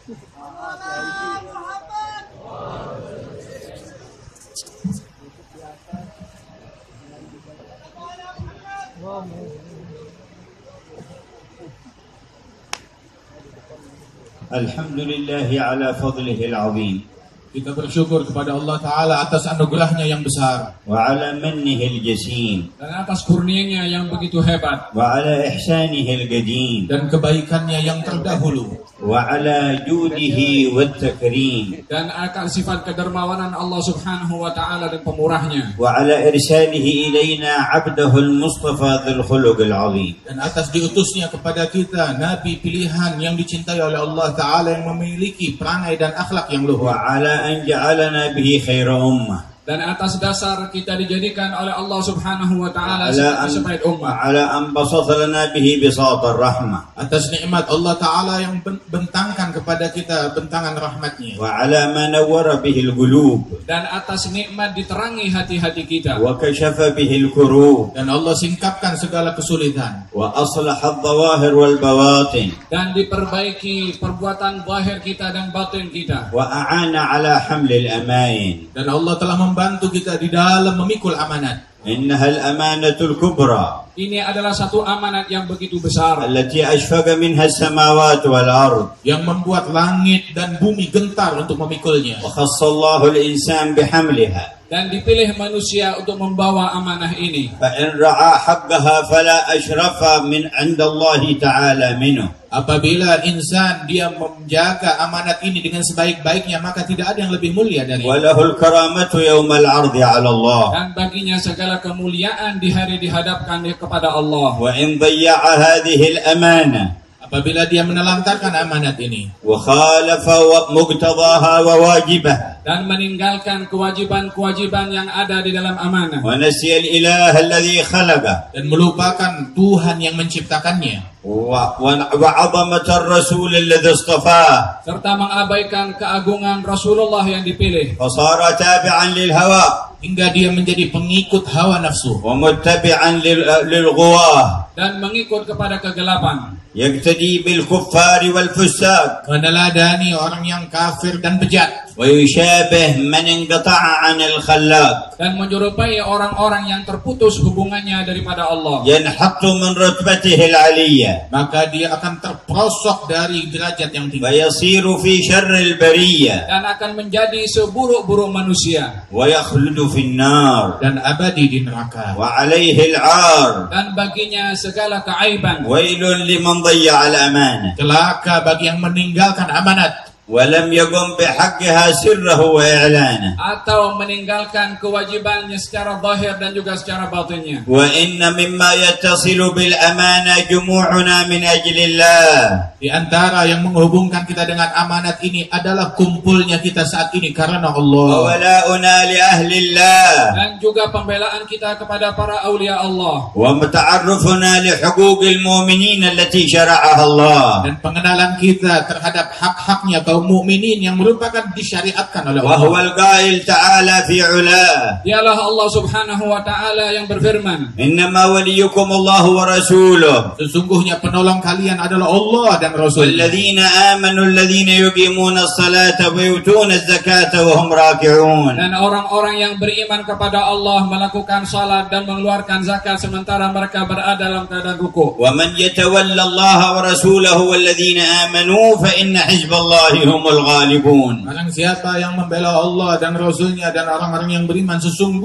Alhamdulillahi ala fadlihi al-azim. Kita bersyukur kepada Allah Ta'ala atas anugerahnya yang besar, wa ala mannihi al-jasim, dan atas kurnianya yang begitu hebat, wa ala ihsanihi al-qadim, dan kebaikannya yang terdahulu, wa ala judihi wat-takrim, dan akan sifat kedermawanan Allah Subhanahu wa Ta'ala dan pemurahnya, wa ala irsalihi ilaina 'abdahu al-mustafa dzul khuluq al-'azim, dan atas diutusnya kepada kita nabi pilihan yang dicintai oleh Allah Ta'ala yang memiliki perangai dan akhlak yang luhur, wa ala an ja'alana bihi khaira ummah, dan atas dasar kita dijadikan oleh Allah Subhanahu wa Ta'ala sebaik ummah, ala an basata lana bihi bisatar rahmah, atas nikmat Allah Ta'ala yang bentangkan kepada kita bentangan rahmatnya, wa ala ma nawwara bihi al-qulub, dan atas nikmat diterangi hati-hati kita, wa kashafa bihi al-kurub, dan Allah singkapkan segala kesulitan, wa aslaha adh-dhawahir wal bawatin, dan diperbaiki perbuatan zahir kita dan batin kita, wa a'ana ala hamli al-amain, dan Allah telah membantu kita di dalam memikul amanat. innaha al-amanatul kubra, Ini adalah satu amanat yang begitu besar, allati ashfaqa minha as-samawati wal ard, yang membuat langit dan bumi gentar untuk memikulnya, wa khassa Allahu al-insan bihamliha, dan dipilih manusia untuk membawa amanah ini. fa in ra'a haqqaha fala ashrafa min 'inda Allah ta'ala minhu. Apabila insan dia menjaga amanat ini dengan sebaik-baiknya, maka tidak ada yang lebih mulia dari Wa lahul karamatu yawmal 'ardi 'ala Allah, dan baginya segala kemuliaan di hari dihadapkan kepada Allah. wa in dayya'a hadhihi al-amana Apabila dia menelantarkan amanat ini wa khalafa muqtadaha wa wajibaha, dan meninggalkan kewajiban-kewajiban yang ada di dalam amanah, wa nasiya al-ilaha alladhi khalaqa, dan melupakan Tuhan yang menciptakannya, wa 'azamat ar-rasul alladhi istafah, serta mengabaikan keagungan Rasulullah yang dipilih, fa sara tabi'an lil hawa hingga dia menjadi pengikut hawa nafsu wa muttabi'an lil ghuwah, dan mengikut kepada kegelapan, yaqtadi bil kuffari wal fusaq, meneladani orang yang kafir dan bejat, wa yushabih man inqata'a 'anil khallaq, dan menyerupai orang-orang yang terputus hubungannya daripada Allah. yanhattu min rutbatihi al-'aliyyah, Maka dia akan terprosok dari derajat yang wa tinggi yasiru fi syarril bariyah, dan akan menjadi seburuk-buruk manusia wa yakhludu fin nar, dan abadi di neraka, wa 'alayhi al-'ar, dan baginya segala keaiban. wailun liman dayya'a al-amanah, Celaka bagi yang meninggalkan amanat wa lam yaqum bihaqqiha sirrahu wa i'lanahu, atau meninggalkan kewajibannya secara zahir dan juga secara batinnya. wa inna mimma yattasilu bil amana jumu'una min ajlillah, Di antara yang menghubungkan kita dengan amanat ini adalah kumpulnya kita saat ini karena wa Allah, wala'una li ahlillah, dan juga pembelaan kita kepada para aulia Allah, wa muta'arrufuna li huquqil mu'minin allati syara'aha Allah, dan pengenalan kita terhadap hak-haknya kaum mukminin yang merupakan disyariatkan oleh wa Allah. huwal qa'il ta'ala fi 'ulah, Dialah Allah Subhanahu wa Ta'ala yang berfirman, innama waliyukum Allah wa rasuluh, sesungguhnya penolong kalian adalah Allah dan Rasul, walladzina amanu alladzina yuqimuna as-salata wa yu'tuna az-zakata wa hum raki'un, dan orang-orang yang beriman kepada Allah melakukan salat dan mengeluarkan zakat sementara mereka berada dalam keadaan ruku'. wa man yatawalla Allah wa rasulahu walladzina amanu fa inna hizballahi humul ghalibun. Barang siapa yang membela Allah dan Rasulnya dan orang-orang yang beriman,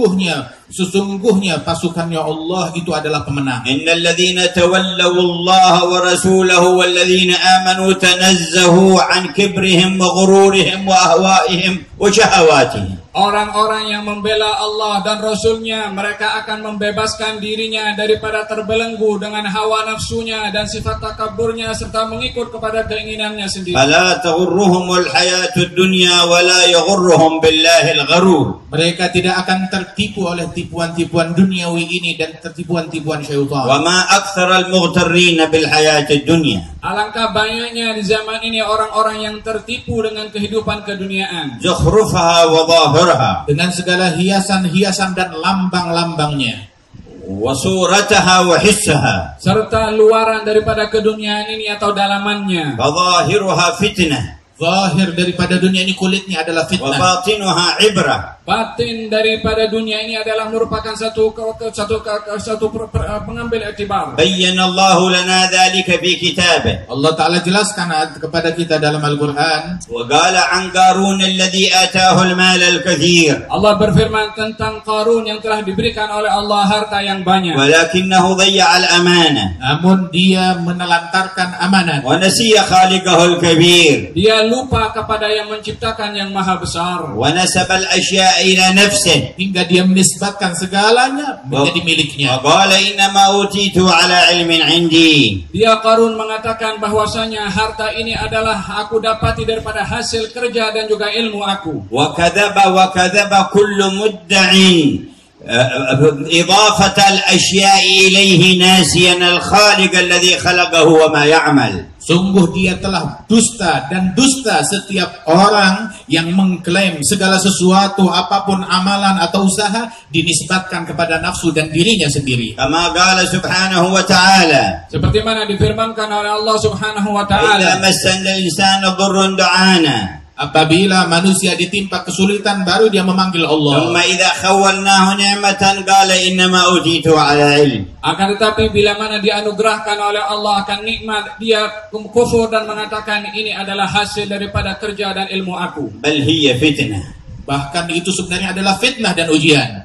sesungguhnya pasukannya Allah itu adalah pemenang. innal ladzina tawallaw Allah wa rasulahu walladzina amanu tanazzahu an kibrihim wa ghururihim wa ahwa'ihim wa syahawatihim. Orang-orang yang membela Allah dan Rasulnya, mereka akan membebaskan dirinya daripada terbelenggu dengan hawa nafsunya dan sifat takaburnya serta mengikut kepada keinginannya sendiri. Fala taghurruhumul hayatud dunya wa la yaghurruhum billahil gharur. Mereka tidak akan tertipu oleh tipuan-tipuan duniawi ini dan tipuan-tipuan syaitan. Wa ma aktsaral mughtarrin bil hayatid dunya. Alangkah banyaknya di zaman ini orang-orang yang tertipu dengan kehidupan keduniaan, Zukhrufaha wa dhahiraha dengan segala hiasan-hiasan dan lambang-lambangnya, wa surataha wa hissaha. serta luaran daripada keduniaan ini atau dalamannya. Fa dhahiruha fitnah Zahir daripada dunia ini kulitnya adalah fitnah. وباطنها عبرة. Batin daripada dunia ini adalah merupakan satu pengambil iktibar. بين الله لنا ذلك في كتابه. Allah Ta'ala jelaskan kepada kita dalam Al-Quran. وقال عن قارون الذي آتاه المال الكثير Allah berfirman tentang Qarun yang telah diberikan oleh Allah harta yang banyak. ولكنه ضيع الأمانة Namun dia menelantarkan amanat. ونسي خالقه الكبير Dia lupa kepada yang menciptakan yang maha besar. ونسب الأشياء إلى نفسه Hingga dia menisbatkan segalanya menjadi miliknya. وقال إنما أوتيت على علم عندي. Dia Qarun mengatakan bahwasanya harta ini adalah aku dapati daripada hasil kerja dan juga ilmu aku. وكذب كل مدع إضافة الأشياء إليه ناسيا الخالق الذي خلقه وما يعمل. Sungguh dia telah dusta dan dusta setiap orang yang mengklaim segala sesuatu apapun amalan atau usaha dinisbatkan kepada nafsu dan dirinya sendiri. كما قال سبحانه وتعالى Seperti mana difirmankan oleh Allah Subhanahu wa إذا taala, مس الإنسان ضر دعانا Apabila manusia ditimpa kesulitan baru dia memanggil ثم Allah. إذا خولناه نعمة قال إنما أوتيت على علم. akan tetapi bila mana dianugerahkan oleh Allah akan nikmat, dia kufur dan mengatakan ini adalah hasil daripada kerja dan ilmu aku. بل هي فتنة. Bahkan itu sebenarnya adalah fitnah dan ujian.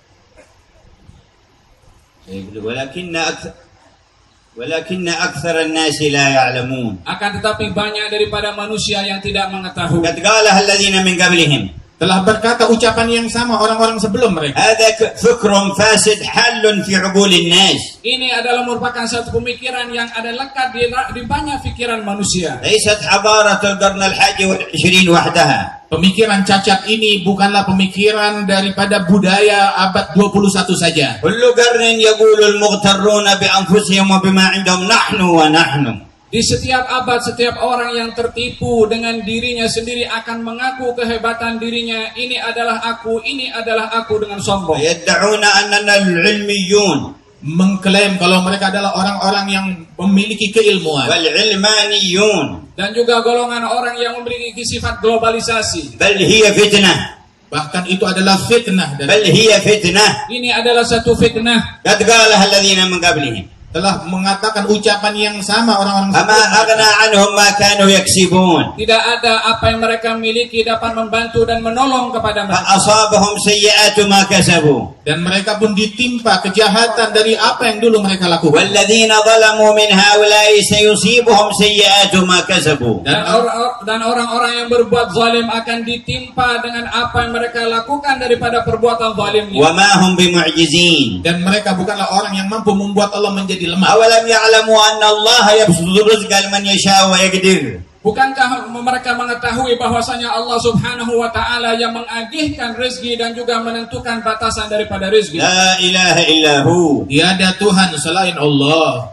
ولكن أكثر الناس لا يعلمون. Akan tetapi banyak daripada manusia yang tidak mengetahui. قد قالها الذين من قبلهم. Telah berkata ucapan yang sama orang-orang sebelum mereka. هذا فكر فاسد حل في عقول الناس. Ini adalah merupakan satu pemikiran yang ada lekat di banyak pikiran manusia. ليست حضارة القرن الحادي والعشرين وحدها. Pemikiran cacat ini bukanlah pemikiran daripada budaya abad 21 saja. كل قرن يقول المغترون بأنفسهم وبما عندهم نحن ونحن. Di setiap abad, setiap orang yang tertipu dengan dirinya sendiri akan mengaku kehebatan dirinya. Ini adalah aku, ini adalah aku dengan sombong. يدعون أننا العلميون Mengklaim kalau mereka adalah orang-orang yang memiliki keilmuan. والعلمانيون. Dan juga golongan orang yang memiliki sifat globalisasi. بل هي فتنة. Bahkan itu adalah fitnah. Dan بل هي فتنة. Ini adalah satu fitnah. قد قالها الذين من قبلهم. telah mengatakan ucapan yang sama orang-orang فما sebelumnya. أغنى عنهم ما كانوا يكسبون. Tidak ada apa yang mereka miliki dapat membantu dan menolong kepada mereka. فأصابهم سيئات ما كسبوا. Dan mereka pun ditimpa kejahatan dari apa yang dulu mereka lakukan. والذين ظلموا من هؤلاء سيصيبهم سيئات ما كسبوا. Dan orang-orang yang berbuat zalim akan ditimpa dengan apa yang mereka lakukan daripada perbuatan zalimnya. وما هم بمعجزين. Dan mereka bukanlah orang yang mampu membuat Allah menjadi lemah. أولم يعلموا أن الله يبسط الرزق لمن يشاء ويقدر. Bukankah mereka mengetahui bahwasanya Allah Subhanahu wa taala yang mengagihkan rezeki dan juga menentukan batasan daripada rezeki? لا إله إلا هو. Tiada Tuhan selain Allah.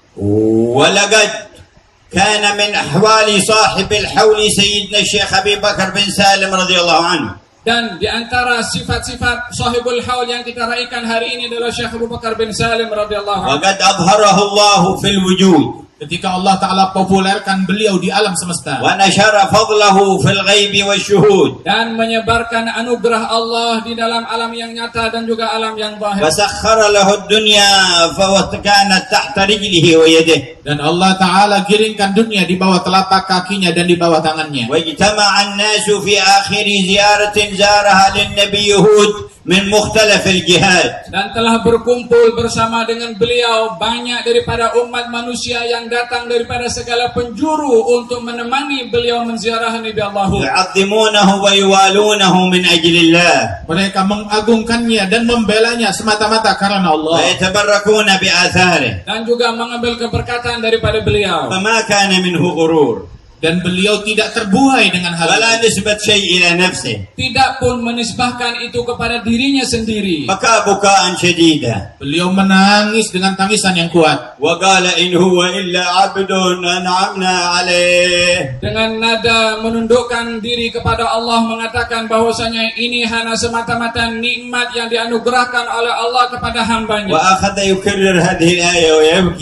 ولقد كان من أحوال صاحب الحول سيدنا الشيخ أبي بكر بن سالم رضي الله عنه. Dan di antara sifat-sifat sahibul haul yang kita raikan hari ini adalah Syekh Abu Bakar bin Salim radhiyallahu anhu. وقد أظهره الله في الوجود. Ketika Allah Ta'ala populerkan beliau di alam semesta. ونشر فضله في الغيب والشهود. Dan menyebarkan anugerah Allah di dalam alam yang nyata dan juga alam yang zahir. فسخر له الدنيا فكانت تحت رجله ويده. Dan Allah Ta'ala giringkan dunia di bawah telapak kakinya dan di bawah tangannya. واجتمع الناس في آخر زيارة زارها للنبي هود من مختلف الجهات. Dan telah berkumpul bersama dengan beliau banyak daripada umat manusia yang datang daripada segala penjuru untuk menemani beliau menziarah Nabi Allah. يعظمونه ويوالونه من أجل الله. Mereka mengagungkannya dan membelanya semata-mata karena Allah. ويتبركون بآثاره. Dan juga mengambil keberkatan daripada beliau. فما كان منه غرور. Dan beliau tidak terbuai dengan hal ولا itu. نسبة شيء إلى نفسه. Tidak pun menisbahkan itu kepada dirinya sendiri. بكى بكاء شديدا. Beliau menangis dengan tangisan yang kuat. وقال إن هو إلا عبد أنعمنا عليه. Dengan nada menundukkan diri kepada Allah mengatakan bahwasanya ini hanya semata-mata nikmat yang dianugerahkan oleh Allah kepada hambanya. وأخذ يكرر هذه الآية ويبكي.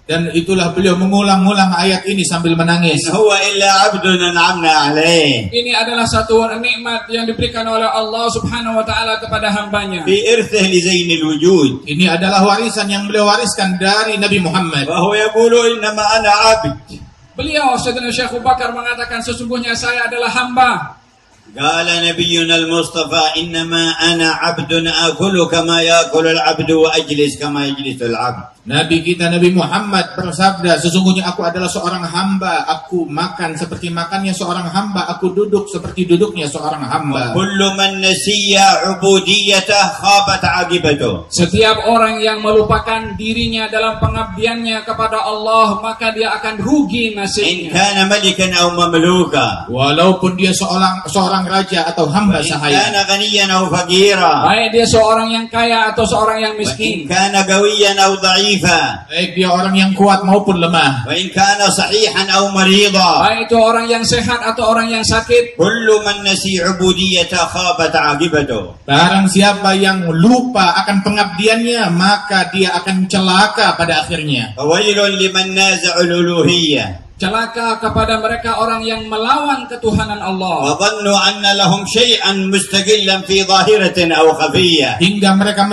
Dan itulah beliau mengulang-ulang ayat ini sambil menangis. إن هو إلا عبد أنعمنا عليه. Ini adalah satu nikmat yang diberikan oleh Allah Subhanahu wa taala kepada hambanya. في إرثه لزين الوجود. Ini adalah warisan yang beliau wariskan dari Nabi Muhammad. وهو يقول إنما أنا عبد. Beliau Sayyidina Syekh Abu Bakar mengatakan sesungguhnya saya adalah hamba. قال نبينا المصطفى إنما أنا عبد آكل كما يأكل العبد وأجلس كما يجلس العبد. Nabi kita Nabi Muhammad bersabda, sesungguhnya aku adalah seorang hamba, aku makan seperti makannya seorang hamba, aku duduk seperti duduknya seorang hamba. كل من نسي عبوديته خابت عاقبته. Setiap orang yang melupakan dirinya dalam pengabdiannya kepada Allah, maka dia akan rugi إن nasibnya. كان ملكا أو مملوكا. Walaupun dia seorang raja atau hamba وإن sahaya. كان غنيا أو فقيرا. Baik dia seorang yang kaya atau seorang yang وإن miskin. كان قويا أو ضعيفا. Baik dia orang yang kuat maupun lemah. وإن كان صحيحا أو مريضا. Baik itu orang yang sehat atau orang yang sakit. كل من نسي عبوديته خابت عاقبته. Barang siapa yang lupa akan pengabdiannya, maka dia akan celaka pada akhirnya. فويل لمن نازع الألوهية. Celaka kepada mereka orang yang melawan ketuhanan Allah. وظنوا أن لهم شيئا مستقلا في ظاهرة أو خفية. Hingga mereka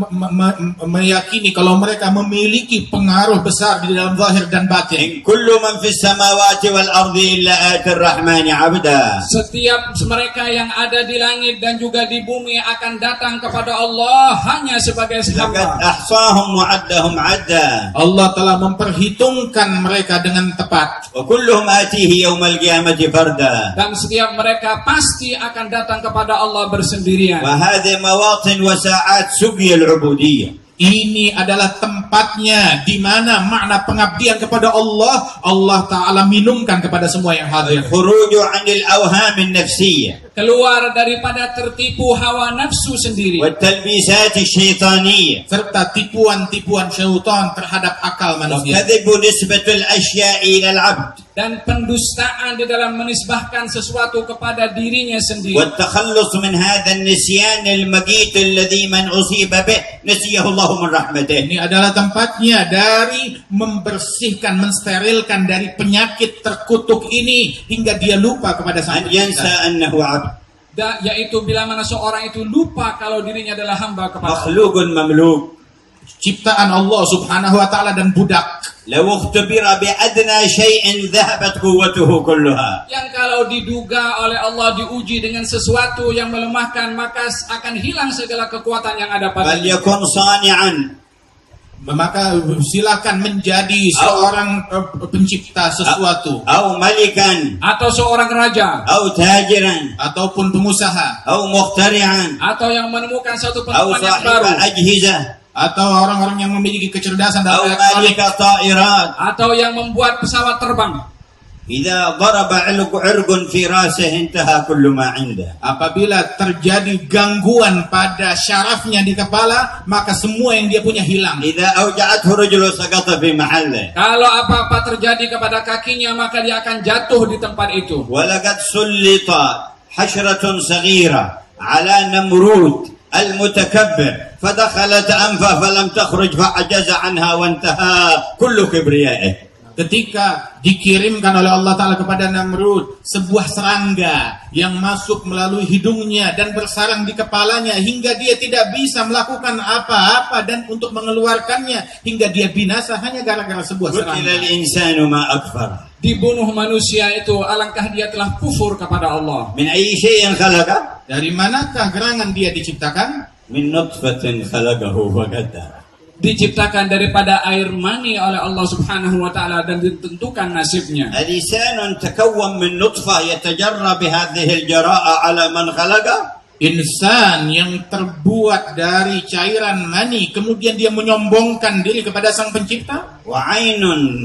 meyakini kalau mereka memiliki pengaruh besar di dalam zahir dan batin. إن كل من في السماوات والأرض إلا آتي الرحمن عبدا. Setiap mereka yang ada di langit dan juga di bumi akan datang kepada Allah hanya sebagai لقد hamba. أحصاهم وعدهم عدا. Allah telah memperhitungkan mereka dengan tepat. وكلهم آتيه يوم القيامة فردا. Dan setiap mereka pasti akan datang kepada Allah bersendirian. وهذه مواطن وساعات سقي العبودية. Ini adalah tempatnya di mana makna pengabdian kepada Allah, Allah Ta'ala minumkan kepada semua yang hadir. الخروج عن الأوهام النفسية Keluar daripada tertipu hawa nafsu sendiri. والتلبيسات الشيطانية. Serta tipuan-tipuan syaitan terhadap akal manusia. وكذب نسبة الأشياء إلى العبد. Dan pendustaan di dalam menisbahkan sesuatu kepada dirinya sendiri. والتخلص من هذا النسيان المقيت الذي من أصيب به نسيه الله من رحمته. Ini adalah tempatnya dari membersihkan, mensterilkan dari penyakit terkutuk ini hingga dia lupa kepada Sang أن ينسى Pencipta. أنه عبد. Yaitu bila mana seorang itu lupa kalau dirinya adalah hamba kepada Allah. مخلوق مملوك. Ciptaan Allah Subhanahu wa Ta'ala dan budak. لو اختبر بأدنى شيء ذهبت قوته كلها. Yang kalau diduga oleh Allah diuji dengan sesuatu yang melemahkan, maka akan hilang segala kekuatan yang ada padanya. فليكن صانعا. Maka silakan menjadi seorang pencipta sesuatu, أو ملكا Atau seorang raja, أو تاجرا ataupun pengusaha, أو مخترعا atau yang menemukan satu أو penemuan yang صاحب baru, أجهزة atau orang-orang yang memiliki kecerdasan أو dalam elektronik, مالك طائرات. atau yang membuat pesawat terbang. إذا ضرب عرق في رأسه انتهى كل ما عنده. apabila terjadi gangguan pada syarafnya di kepala, maka semua yang dia punya hilang. إذا أوجعته رجله سقط في محله. Kalau apa-apa terjadi kepada kakinya, maka dia akan jatuh di tempat itu. ولقد سلط حشرة صغيرة على نمرود المتكبر فدخلت أنفه فلم تخرج فعجز عنها وانتهى كل كبريائه. Ketika dikirimkan oleh Allah Ta'ala kepada Namrud sebuah serangga yang masuk melalui hidungnya dan bersarang di kepalanya hingga dia tidak bisa melakukan apa-apa dan untuk mengeluarkannya hingga dia binasa hanya gara-gara sebuah قتل serangga. الإنسان ما أكفره. Dibunuh manusia itu, alangkah dia telah kufur kepada Allah. من أي شيء خلقه؟ Dari manakah gerangan dia diciptakan? من نطفة خلقه فقدره. Diciptakan daripada air mani oleh Allah Subhanahu wa taala dan ditentukan nasibnya. الإنسان تكون من نطفة يتجرى بهذه الجراءة على من خلقه. Insan yang terbuat dari cairan mani kemudian dia menyombongkan diri kepada Sang Pencipta. وعين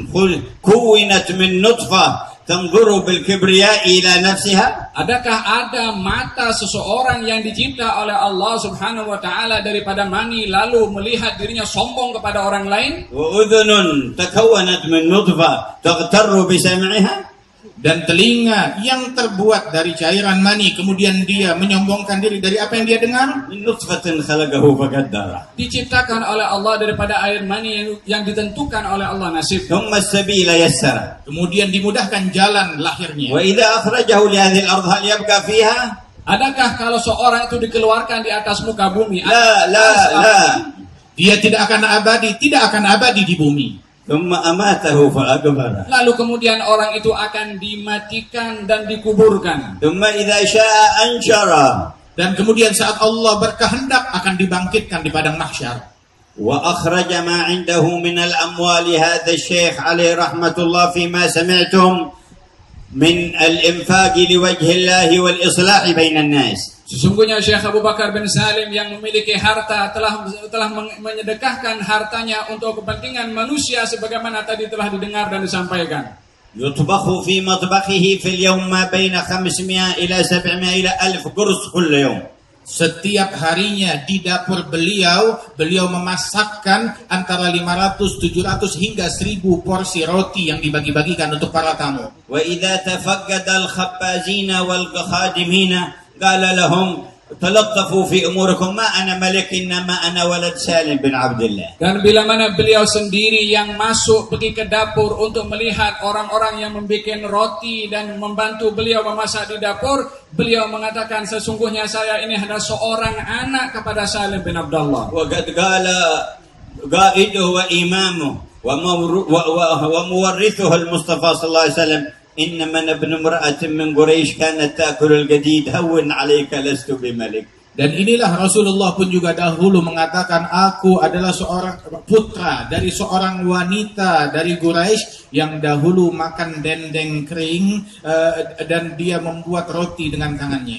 كونت من نطفة تنظر بالكبرياء إلى نفسها. Adakah ada mata seseorang yang dicipta oleh Allah Subhanahu wa taala daripada mani lalu melihat dirinya sombong kepada orang lain? وأذن تكونت من نطفة تغتر بسمعها. Dan telinga yang terbuat dari cairan mani, kemudian dia menyombongkan diri dari apa yang dia dengar. من نطفة خلقه فقدره Diciptakan oleh Allah daripada air mani yang ditentukan oleh Allah nasib. ثم السبيل يسره Kemudian dimudahkan jalan lahirnya. وإذا أخرجه لهذه الأرض هل يبقى فيها؟ Adakah kalau seorang itu dikeluarkan di atas muka bumi? لا. Dia tidak akan abadi di bumi. ثم أماته فأقبره Lalu kemudian orang itu akan dimatikan dan dikuburkan. ثم إذا شاء أنشره Dan kemudian saat Allah berkehendak akan dibangkitkan di padang mahsyar. وأخرج ما عنده من الأموال هذا الشيخ عليه رحمة الله فيما سمعتم من الإنفاق لوجه الله والإصلاح بين الناس. Sesungguhnya Syekh Abu Bakar bin Salim yang memiliki harta telah menyedekahkan hartanya untuk kepentingan manusia sebagaimana tadi telah didengar dan disampaikan. يطبخ في مطبخه في اليوم ما بين 500 إلى 700 إلى 1000 قرص كل يوم. Setiap harinya di dapur beliau memasakkan antara 500, 700 hingga 1000 porsi roti yang dibagi-bagikan untuk para tamu. وإذا تفقد الخبازين والخادمين قال لهم تلطفوا في أموركم ما أنا ملك إنما أنا ولد سالم بن عبد الله. Dan bila mana beliau sendiri yang masuk pergi ke dapur untuk melihat orang-orang yang membuat roti dan membantu beliau memasak di dapur, beliau mengatakan sesungguhnya saya ini adalah seorang anak kepada Salim bin Abdullah. وقد قال قائده وإمامه ومورثه المصطفى صلى الله عليه وسلم إنما ابن امرأة من قريش كانت تأكل الجديد هون عليك لست بملك. Dan inilah Rasulullah pun juga dahulu mengatakan, aku adalah seorang putra dari seorang wanita dari Quraisy yang dahulu makan dendeng kering dan dia membuat roti dengan tangannya.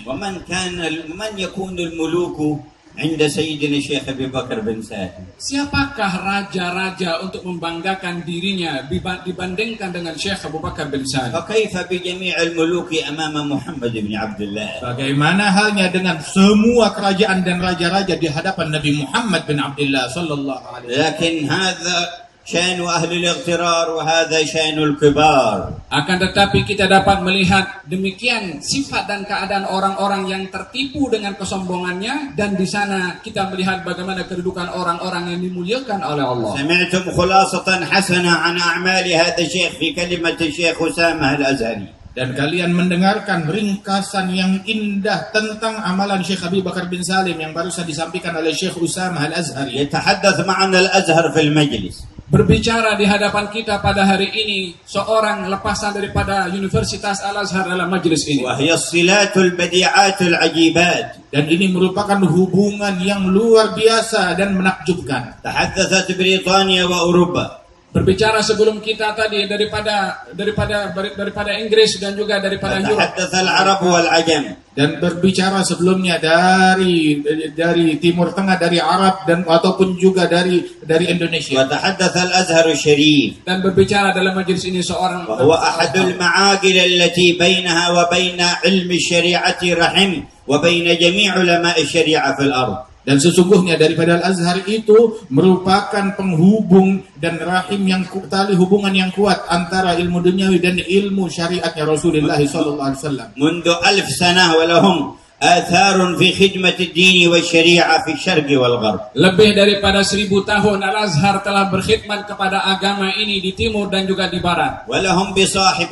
ومن يكون الملوك عند سيدنا الشيخ أبي بكر بن سالم. Siapakah raja-raja untuk membanggakan dirinya dibandingkan dengan Syekh Abu Bakar bin Salim? فكيف بجميع الملوك أمام محمد بن عبد الله. Bagaimana halnya dengan semua kerajaan dan raja-raja di hadapan Nabi Muhammad bin Abdullah sallallahu alaihi wasallam. لكن هذا شأن أهل الاغترار وهذا شأن الكبار. Akan tetapi kita dapat melihat demikian sifat dan keadaan orang-orang yang tertipu dengan kesombongannya, dan di sana kita melihat bagaimana kedudukan orang-orang yang dimuliakan oleh Allah. سمعتم خلاصة حسنة عن أعمال هذا الشيخ في كلمة الشيخ أسامة الأزهري. Dan kalian mendengarkan ringkasan yang indah tentang amalan Syekh Abi Bakar bin Salim yang baru saja disampaikan oleh Syekh Usamah Al-Azhari. يتحدث معنا الأزهر في المجلس. Berbicara di hadapan kita pada hari ini seorang lepasan daripada Universitas Al-Azhar dalam majelis ini. وهي الصلات البديعات العجيبات. Dan ini merupakan hubungan yang luar biasa dan menakjubkan. تحدثت بريطانيا وأوروبا. Berbicara sebelum kita tadi daripada Inggris dan juga daripada Eropa. تحدث العرب والعجم. Dan berbicara sebelumnya dari Timur Tengah, dari Arab dan ataupun juga dari Indonesia. وتحدث الأزهر الشريف. Dan berbicara dalam majelis ini seorang وهو أحد المعاقل التي بينها وبين علم الشريعة رحم وبين جميع علماء الشريعة في الأرض. Dan sesungguhnya daripada Al-Azhar itu merupakan penghubung dan rahim yang tali hubungan yang kuat antara ilmu duniawi dan ilmu syariatnya Rasulullah SAW. منذ 1000 سنة ولهم آثار في خدمة الدين والشريعة في الشرق والغرب. Lebih daripada 1000 tahun Al-Azhar telah berkhidmat kepada agama ini di timur dan juga di barat. ولهم بصاحب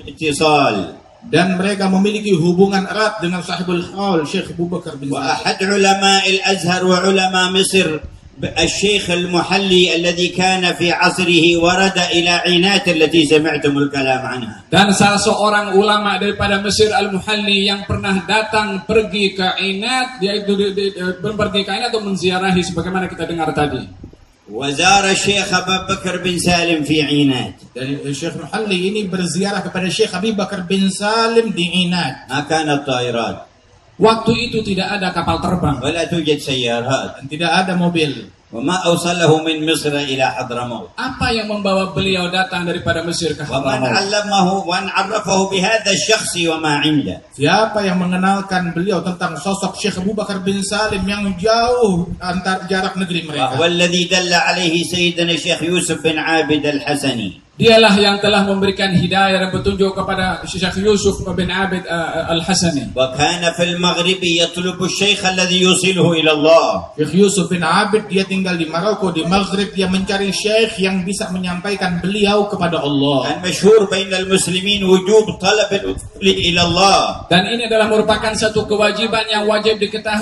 اتصال. Dan mereka memiliki hubungan erat dengan sahibul haul Syekh Abu Bakar bin Salim. وأحد علماء الأزهر وعلماء مصر الشيخ المحلي الذي كان في عصره ورد إلى عينات التي سمعتم الكلام عنها. Dan salah seorang ulama daripada Mesir Al-Muhalli yang pernah datang pergi ke Ainat, yaitu pergi ke Ainat atau menziarahi sebagaimana kita dengar tadi. وزار الشيخ أبا بكر بن سالم في عينات. Dan Syekh Muhalli ini berziarah kepada Syekh Abi Bakar bin Salim di Ainat. ما كانت طائرات. Waktu itu tidak ada kapal terbang. ولا توجد سيارات. Dan tidak ada mobil. وما أوصله من مصر إلى حضرموت. Apa yang membawa beliau datang daripada Mesir ke ومن Hadramaut? علمه ومن عرفه بهذا الشخص وما عنده. Siapa yang mengenalkan beliau tentang sosok Syekh Abu Bakar bin Salim yang jauh antar jarak negeri mereka. والذي دل عليه سيدنا الشيخ يوسف بن عابد الحسني. Dialah yang telah memberikan hidayah dan petunjuk kepada Syekh Yusuf bin Abid Al-Hasani. وكان في المغرب يطلب الشيخ الذي يوصله إلى الله. Syekh Yusuf bin Abid dia tinggal di Maroko, di Maghrib, dia mencari syekh yang bisa menyampaikan beliau kepada Allah. المشهور بين المسلمين وجوب طلب الوصول إلى الله. Dan ini adalah merupakan satu kewajiban yang wajib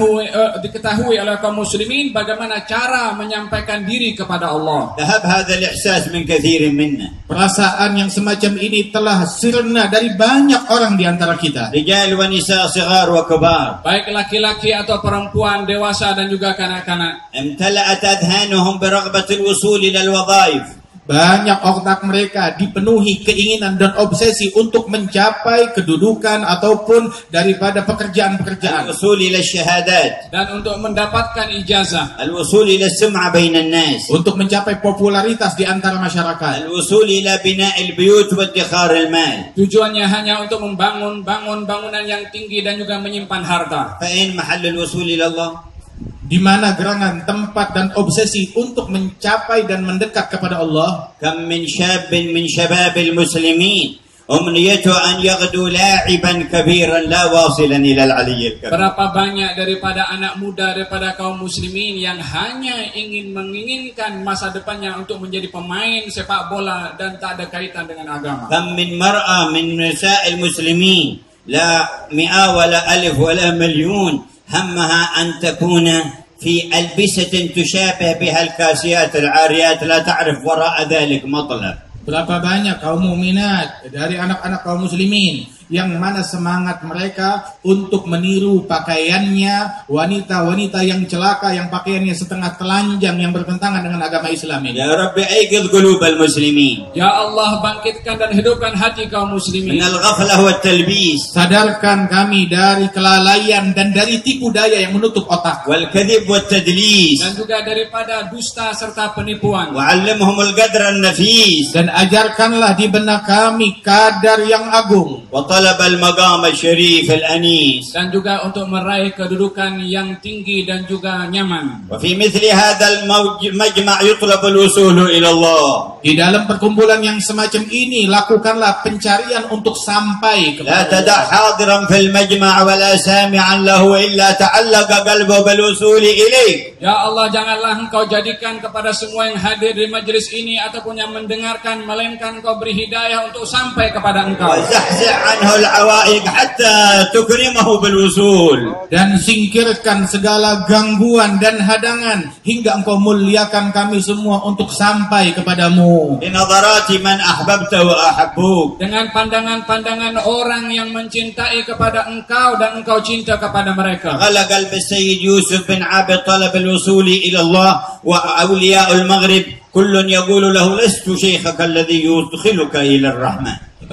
diketahui oleh kaum muslimin, bagaimana cara menyampaikan diri kepada Allah. ذهب هذا الإحساس من كثير منا. Perasaan yang semacam ini telah sirna dari banyak orang di antara kita. رجال ونساء صغار وكبار. Baik laki-laki atau perempuan, dewasa dan juga kanak-kanak. امتلأت أذهانهم برغبة الوصول إلى الوظائف. Banyak otak mereka dipenuhi keinginan dan obsesi untuk mencapai kedudukan ataupun daripada pekerjaan-pekerjaan. الوصول إلى الشهادات. Dan untuk mendapatkan ijazah. الوصول إلى السمعة بين الناس. Untuk mencapai popularitas di antara masyarakat. الوصول إلى بناء البيوت وادخار المال. Tujuannya hanya untuk membangun bangunan yang tinggi dan juga menyimpan harta. فأين محل الوصول إلى الله؟ Di mana gerangan, tempat dan obsesi untuk mencapai dan mendekat kepada Allah. كم من شاب من شباب المسلمين أمنيته أن يغدو لاعبا كبيرا لا واصلا إلى العلي الكبير. Berapa banyak daripada anak muda daripada kaum muslimin yang hanya menginginkan masa depannya untuk menjadi pemain sepak bola dan tak ada kaitan dengan agama. كم من مرأة من نساء المسلمين لا 100 ولا 1000 ولا مليون همها أن تكون في ألبسة تشابه بها الكاسيات العاريات لا تعرف وراء ذلك مطلب. Berapa banyak kaum mukminat dari anak-anak kaum muslimin yang mana semangat mereka untuk meniru pakaiannya wanita-wanita yang celaka, yang pakaiannya setengah telanjang, yang bertentangan dengan agama Islam ini. Ya Rabbi أيقظ قلوب المسلمين. Ya Allah, bangkitkan dan hidupkan hati kaum muslimin. من الغفلة والتلبيس. Sadarkan kami dari kelalaian dan dari tipu daya yang menutup otak. والكذب والتدليس. Dan juga daripada dusta serta penipuan. وعلمهم القدر النفيس. Dan ajarkanlah di benak kami kadar yang agung. وطلب المقام الشريف الأنيس. Dan juga untuk meraih kedudukan yang tinggi dan juga nyaman. وفي مثل هذا المجمع يطلب الوصول إلى الله. Di dalam perkumpulan yang semacam ini lakukanlah pencarian untuk sampai لا kepada تدع Allah. حاضرا في المجمع ولا سامعا له إلا تعلق قلبه بالوصول إليك. Ya Allah, janganlah engkau jadikan kepada semua yang hadir di majelis ini ataupun yang mendengarkan, melainkan engkau beri hidayah untuk sampai kepada engkau. وزحزح عنه العوائق حتى تكرمه بالوصول. Dan singkirkan segala gangguan dan hadangan hingga engkau muliakan kami semua untuk sampai kepadamu. بنظرات من أحببت وأحبوك. Dengan pandangan-pandangan orang yang mencintai kepada engkau dan engkau cinta kepada mereka. غلى قلب السيد يوسف بن عابد طلب الوصول إلى الله وأولياء المغرب كل يقول له لست شيخك الذي يدخلك إلى الرحمة.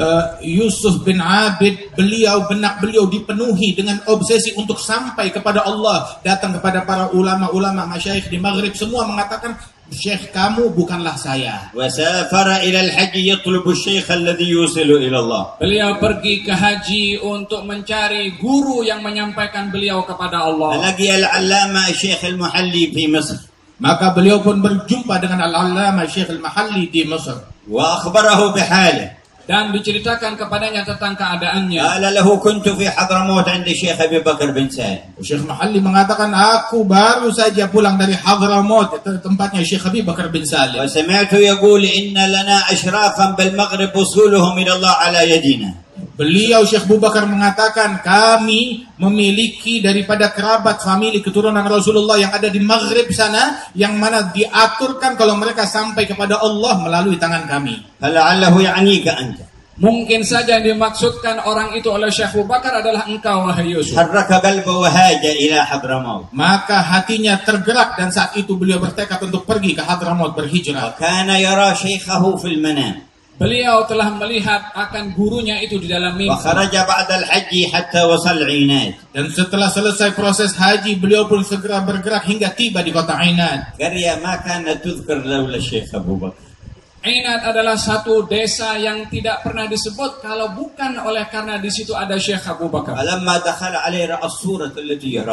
Yusuf bin Abid, benak beliau dipenuhi dengan obsesi untuk sampai kepada Allah. Datang kepada para ulama-ulama masyayikh di Maghrib, semua mengatakan, Syekh kamu bukanlah saya. وسافر إلى الحج يطلب الشيخ الذي يوصل إلى الله. Beliau pergi ke haji untuk mencari guru yang menyampaikan beliau kepada Allah. فلقي العلامة الشيخ المحلي في مصر. Maka beliau pun berjumpa dengan Al-Allamah Syekh Al-Mahalli di Mesir. وأخبره بحاله. Dan diceritakan kepadanya tentang keadaannya. قال له كنت في حضرموت عند الشيخ أبي بكر بن سالم. Syekh Mahalli mengatakan, aku baru saja pulang dari Hadramaut, tempatnya Syekh Abi Bakar bin Salim. وسمعت يقول إن لنا أشرافا بالمغرب وصولهم إلى الله على يدنا. Beliau Syekh Abu Bakar mengatakan, kami memiliki daripada kerabat famili keturunan Rasulullah yang ada di Maghrib sana, yang mana diaturkan kalau mereka sampai kepada Allah melalui tangan kami. فلعله يعنيك أنت. Mungkin saja yang dimaksudkan orang itu oleh Syekh Abu Bakar adalah engkau, wahai Yusuf. حرك قلبه وهاج إلى حضرموت. Maka hatinya tergerak dan saat itu beliau bertekad untuk pergi ke Hadramaut berhijrah. وكان يرى شيخه في المنام. Beliau telah melihat akan gurunya itu di dalam mimpi. وخرج بعد الحج حتى وصل عينات. Dan setelah selesai proses haji, beliau pun segera bergerak hingga tiba di kota Ainat. قرية ما كانت تذكر لولا الشيخ أبو بكر. Ainat adalah satu desa yang tidak pernah disebut kalau bukan oleh karena di situ ada Syekh Abu Bakar. فلما دخل عليه رأى الصورة التي يراها.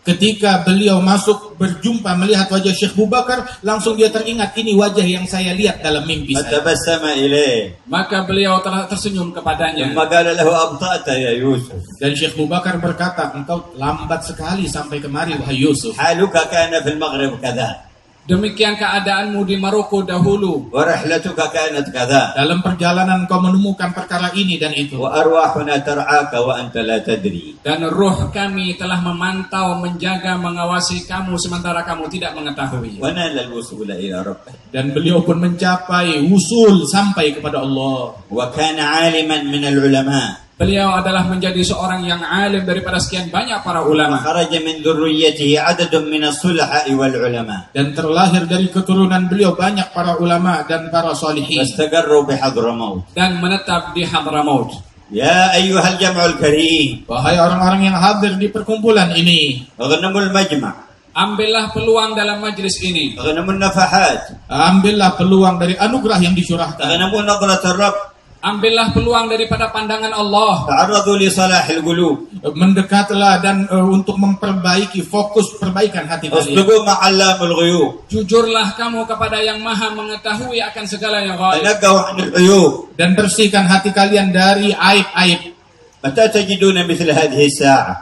Ketika beliau masuk berjumpa melihat wajah Syekh Abu Bakar, langsung dia teringat, ini wajah yang saya lihat dalam mimpi saya. فتبسم إليه Maka beliau telah tersenyum kepadanya. ثم قال له أبطأت يا يوسف Dan Syekh Abu Bakar berkata, engkau lambat sekali sampai kemari wahai Yusuf. حالك كان في المغرب كذا Demikian keadaanmu di Maroko dahulu. ورحلتك كانت كذا Dalam perjalanan kau menemukan perkara ini dan itu. وأرواحنا ترعاك وأنت لا تدري. Dan ruh kami telah memantau, menjaga, mengawasi kamu sementara kamu tidak mengetahui. ونال الوصول إلى ربه. Dan beliau pun mencapai wusul sampai kepada Allah. وكان عالما من العلماء. Beliau adalah menjadi seorang yang alim daripada sekian banyak para ulama. وخرج من ذريته عدد من الصلحاء والعلماء. Dan terlahir dari keturunan beliau banyak para ulama dan para salihin. واستقروا بحضرموت. Dan menetap di Hadramaut. يا أيها الجمع الكريم. Wahai orang-orang yang hadir di perkumpulan ini, اغنموا المجمع. Ambillah peluang dalam majlis ini. اغنموا النفحات. ambillah peluang dari anugerah yang disyurahkan. اغنموا نظرة الرب. Ambillah peluang daripada pandangan Allah. تعرضوا لصلاح القلوب. Mendekatlah dan untuk memperbaiki fokus perbaikan hati kalian. اصدقوا مع علام الغيوب. Jujurlah kamu kepada yang maha mengetahui akan segala yang gaib. تنقوا عن العيوب. Dan bersihkan hati kalian dari aib-aib. متى تجدون مثل هذه الساعة؟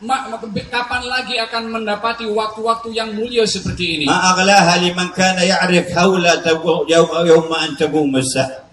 Kapan lagi akan mendapati waktu-waktu yang mulia seperti ini? ما أغلاها لمن كان يعرف حول يوم أن تقوم الساعة.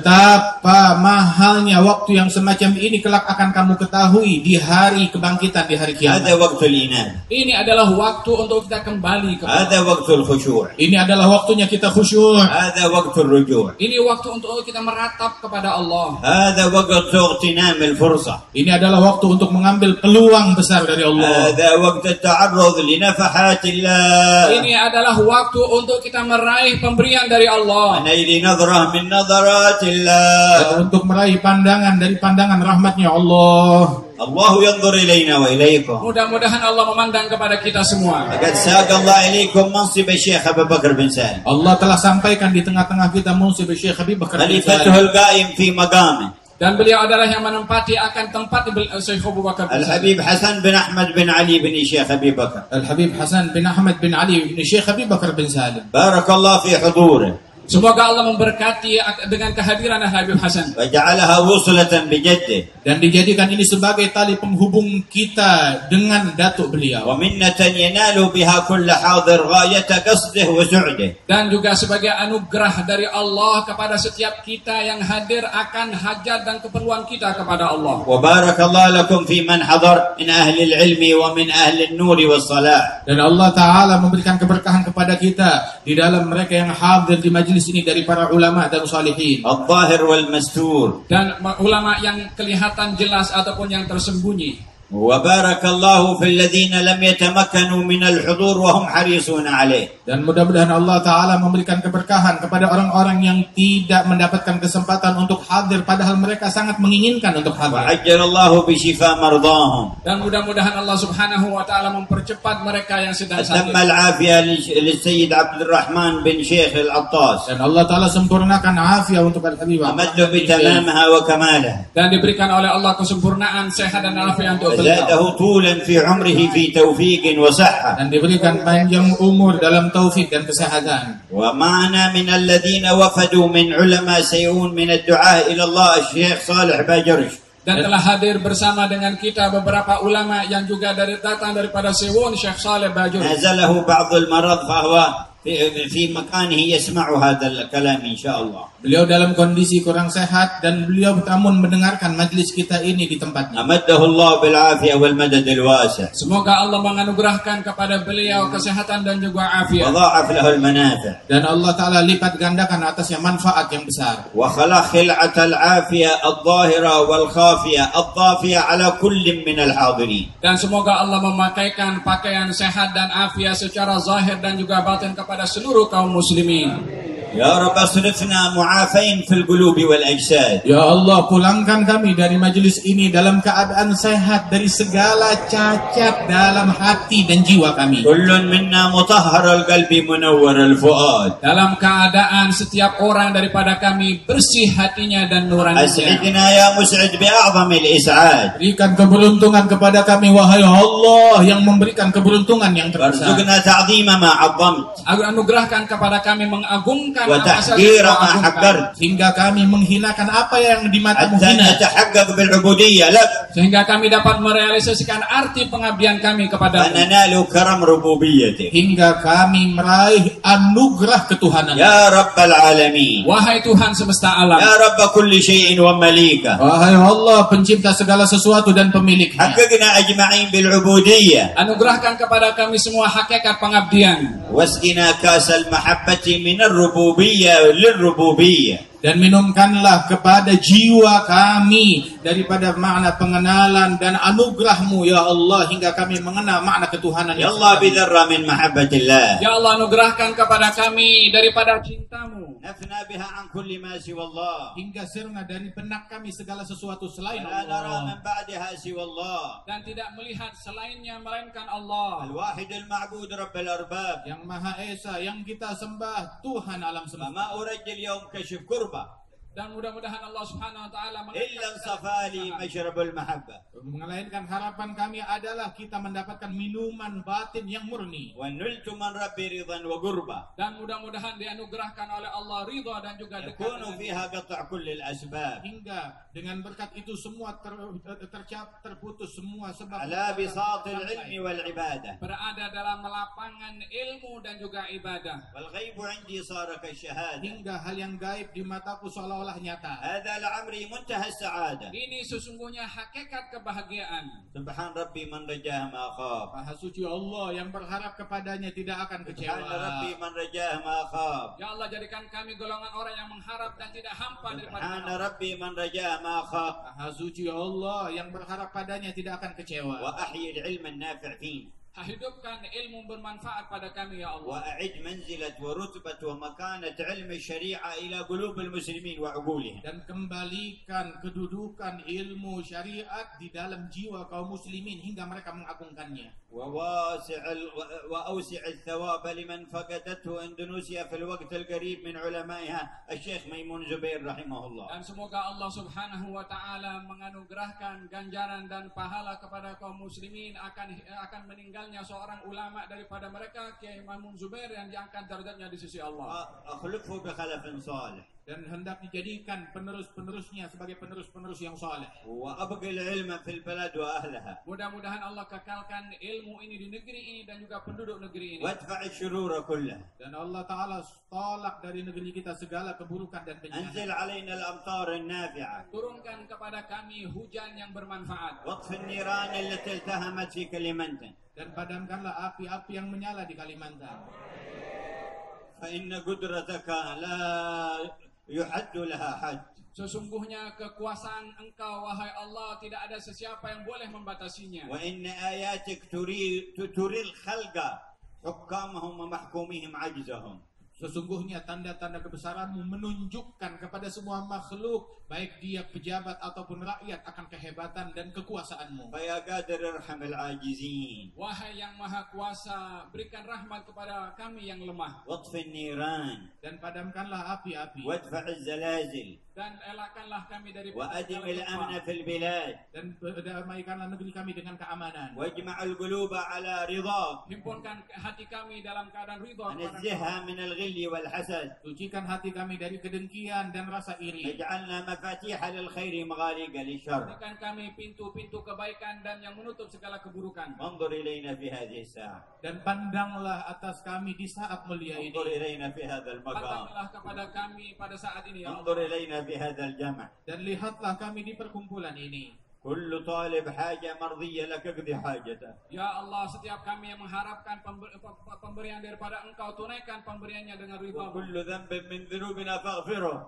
Betapa mahalnya waktu yang semacam ini kelak akan kamu ketahui di hari kebangkitan, di hari kiamat. هذا وقت الإنابة. Ini adalah waktu untuk kita kembali kepada. هذا وقت الخشوع. Ini adalah waktunya kita khusyuk. هذا وقت الرجوع. Ini waktu untuk kita meratap kepada Allah. هذا وقت اغتنام الفرصة. Ini adalah waktu untuk mengambil peluang besar dari Allah. هذا وقت التعرض لنفحات الله. Ini adalah waktu untuk kita meraih pemberian dari Allah. ونيل نظرة من نظرات الله. Dan untuk meraih pandangan dari pandangan rahmatnya Allah. الله ينظر إلينا وإليكم. Mudah-mudahan Allah memandang kepada kita semua. لقد ساق الله إليكم منصب الشيخ أبو بكر بن سالم. Allah telah sampaikan di tengah-tengah kita munsib Syekh Habib Bakar bin خليفته Salim. القائم في مقامه. Dan beliau adalah yang menempati akan tempat Syekh Abu Bakar bin Salim. الحبيب حسن بن أحمد بن علي بن الشيخ أبي بكر. Al-Habib Hasan bin Ahmad bin Ali bin Syekh Habib Bakar bin Salim. بارك الله في حضوره. Semoga Allah memberkati dengan kehadiran Habib Hasan. وجعلها وصلة بجده. Dan dijadikan ini sebagai tali penghubung kita dengan datuk beliau. ومنة ينال بها كل حاضر غاية قصده وسعده. Dan juga sebagai anugerah dari Allah kepada setiap kita yang hadir akan hajat dan keperluan kita kepada Allah. وبارك الله لكم في من حضر من أهل العلم ومن أهل النور والصلاح. Dan Allah Ta'ala memberikan keberkahan kepada kita di dalam mereka yang hadir di majlis ini dari para ulama dan salihin. الظاهر والمستور. Dan ulama yang kelihatan jelas ataupun yang tersembunyi. وبارك الله في الذين لم يتمكنوا من الحضور وهم حريصون عليه. Dan mudah-mudahan Allah Ta'ala memberikan keberkahan kepada orang-orang yang tidak mendapatkan kesempatan untuk hadir padahal mereka sangat menginginkan untuk hadir. وعجل الله بشفاء مرضاهم. Dan mudah-mudahan Allah Subhanahu wa taala mempercepat mereka yang sedang أتم sakit. العافية للسيد عبد الرحمن بن شيخ العطاس. Dan Allah Ta'ala sempurnakan afiat untuk Al-Habib. أمد بتمامها وكمالها. Dan diberikan oleh Allah kesempurnaan, sehat dan afiat untuk beliau. وزاده طولا في عمره في توفيق وصحة. Dan diberikan panjang umur dalam taufik dan kesehatan. ومعنا من الذين وفدوا من علماء سيئون من الدعاء إلى الله الشيخ صالح باجرش. Dan telah hadir bersama dengan kita beberapa ulama yang juga datang daripada Sewon, Syekh Saleh Bajur. نزله بعض المرض فهو في مكانه يسمع هذا الكلام إن شاء الله. Beliau dalam kondisi kurang sehat dan beliau namun mendengarkan majlis kita ini di tempatnya. أمده الله بالعافية والمدد الواسع. Semoga Allah menganugerahkan kepada beliau kesehatan dan juga afiat. وضاعف له المنافع. Dan Allah Ta'ala lipat gandakan atasnya manfaat yang besar. وخلق خلعة العافية الظاهرة والخافية الضافية على كل من الحاضرين. Dan semoga Allah memakaikan pakaian sehat dan afiat secara zahir dan juga batin kepada seluruh kaum muslimin. يا رب اصرفنا معافين في القلوب والأجساد. Ya Allah, pulangkan kami dari majelis ini dalam keadaan sehat dari segala cacat dalam hati dan jiwa kami. كل منا مطهر القلب منور الفؤاد. Dalam keadaan setiap orang daripada kami bersih hatinya dan nuraninya. أسعدنا يا مسعد بأعظم الإسعاد. Berikan keberuntungan kepada kami, wahai Allah yang memberikan keberuntungan yang terbesar. وارزقنا تعظيم ما عظمت Anugerahkan kepada kami mengagungkan apa saja وتحقير yang ما Kau agungkan. حقرت Hingga kami menghinakan apa yang di matamu حتى hina. نتحقق بالعبودية لك Sehingga kami dapat merealisasikan arti pengabdian kami kepadamu. وننال كرم ربوبيتك. Hingga kami meraih anugerah ketuhanan. يا رب العالمين. Wahai Tuhan semesta alam, يا رب كل شيء ومليكه. Wahai Allah pencipta segala sesuatu dan pemiliknya. حققنا أجمعين بالعبودية. anugerahkan kepada kami semua hakikat pengabdian. واسقنا كاس المحبة من الربوبية للربوبية. Dan minumkanlah kepada jiwa kami daripada makna pengenalan dan anugerahmu ya Allah hingga kami mengenal makna ketuhanan يا الله بذرة من محبة الله. Ya Allah, anugerahkan kepada kami daripada cintamu. نفنى بها عن كل ما سوى الله. hingga sirna dari benak kami segala sesuatu selain لا نرى Allah. من بعدها سوى الله. Dan tidak melihat selainnya melainkan Allah. الواحد المعبود رب الأرباب. Yang Maha Esa yang kita sembah Tuhan alam semesta. فما أرجي اليوم كشف كربة Dan mudah-mudahan Allah Subhanahu wa taala إلا انصفى لي مشرب المحبة. Melainkan harapan kami adalah kita mendapatkan minuman batin yang murni. ونلت من ربي رضا وقربة. Dan mudah-mudahan dianugerahkan oleh Allah ridha dan juga dekat يكون dengan فيها قطع كل الأسباب. Hingga dengan berkat itu semua terputus semua sebab على بساط العلم والعبادة. berada dalam lapangan ilmu dan juga ibadah. والغيب عندي صار كالشهادة. hingga hal yang gaib di mataku seolah-olah nyata. هذا لعمري منتهى السعادة. Ini sesungguhnya hakikat kebahagiaan. سبحان ربي من رجاه ما خاف. Maha suci Allah yang berharap kepadanya tidak akan kecewa. سبحان ربي من رجاه ما خاف. Ya Allah, jadikan kami golongan orang yang mengharap dan tidak hampa daripada سبحان engkau. ربي من رجاه ما خاف. Maha suci Allah yang berharap padanya tidak akan kecewa. وأحيي العلم النافع فينا. Hidupkan ilmu bermanfaat pada kami ya Allah. وأعد منزلة ورتبة ومكانة علم الشريعة إلى قلوب المسلمين وعقولهم. Dan kembalikan kedudukan ilmu syariat di dalam jiwa kaum muslimin hingga mereka mengagungkannya. وأوسع الثواب لمن فقدته إندونيسيا في الوقت القريب من علمائها الشيخ ميمون زبير رحمه الله. Dan semoga Allah Subhanahu wa taala menganugerahkan ganjaran dan pahala kepada kaum muslimin akan meninggalnya seorang ulama daripada mereka, Kiai Maimun Zubair, yang diangkat derajatnya di sisi Allah. أخلفه بخلف صالح. Dan hendak dijadikan penerus-penerusnya sebagai penerus-penerus yang saleh. وأبقي العلم في البلد وأهلها. Mudah-mudahan Allah kekalkan ilmu ini di negeri ini dan juga penduduk negeri ini. وادفع الشرور كلها. Dan Allah Ta'ala tolak dari negeri kita segala keburukan dan bencana. أنزل علينا الأمطار النافعة. Turunkan kepada kami hujan yang bermanfaat. واطفئ النيران التي التهمت في كلمنتن. Dan padamkanlah api-api yang menyala di Kalimantan. فإن قدرتك لا يحد لها حد. Sesungguhnya kekuasaan Engkau, wahai Allah, tidak ada sesiapa yang boleh membatasinya. وإن آياتك تري الخلق حكامهم ومحكومهم عجزهم. Sesungguhnya tanda-tanda kebesaranmu menunjukkan kepada semua makhluk, baik dia pejabat ataupun rakyat, akan kehebatan dan kekuasaanmu. فيا قادر ارحم العاجزين. Wahai yang maha kuasa, berikan rahmat kepada kami yang lemah. واطفئ النيران. Dan padamkanlah api-api. وادفع الزلازل. Dan elakkanlah kami dari وأدم الأمن في البلاد. Dan damaikanlah negeri kami dengan keamanan. واجمع القلوب على رضاك. Himpunkan hati kami dalam keadaan ridha kepada ونزهها من الغل والحسد. Sucikan hati kami dari kedengkian dan rasa iri. اجعلنا مفاتيح للخير مغاليق للشر. Berikan kami pintu-pintu kebaikan dan yang menutup segala keburukan. انظر إلينا في هذه الساعة. Dan pandanglah atas kami di saat mulia انظر ini. إلينا في هذا المقام. Pandanglah kepada kami pada saat ini ya Allah. انظر إلينا في هذا الجمع. Dan lihatlah kami di perkumpulan ini. كل طالب حاجة مرضية لك اقضي حاجته. Ya Allah, setiap kami yang mengharapkan pemberian daripada Engkau, tunaikan pemberiannya dengan ridha. وكل ذنب من ذنوبنا فاغفره.